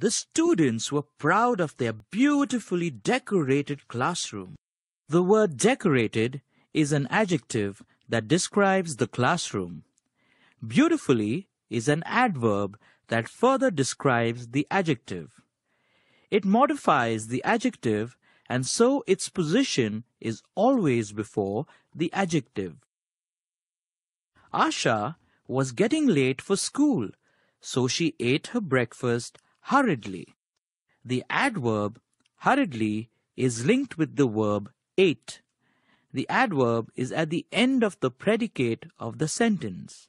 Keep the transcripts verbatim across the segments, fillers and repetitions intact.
The students were proud of their beautifully decorated classroom. The word decorated is an adjective that describes the classroom. Beautifully is an adverb that further describes the adjective. It modifies the adjective, and so its position is always before the adjective. Asha was getting late for school, so she ate her breakfast hurriedly. The adverb hurriedly is linked with the verb ate. The adverb is at the end of the predicate of the sentence.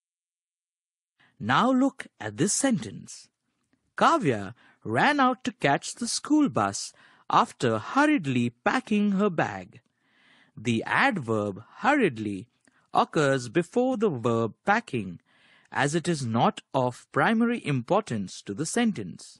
Now look at this sentence. Kavya ran out to catch the school bus after hurriedly packing her bag. The adverb hurriedly occurs before the verb packing, as it is not of primary importance to the sentence.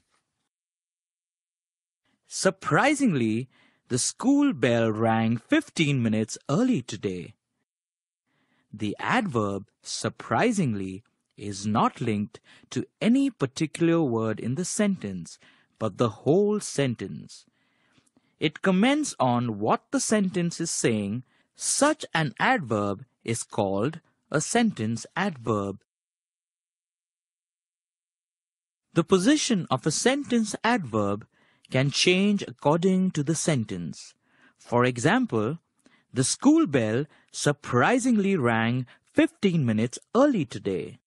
Surprisingly, the school bell rang fifteen minutes early today. The adverb surprisingly is not linked to any particular word in the sentence, but the whole sentence. It comments on what the sentence is saying. Such an adverb is called a sentence adverb. The position of a sentence adverb can change according to the sentence. For example, the school bell surprisingly rang fifteen minutes early today.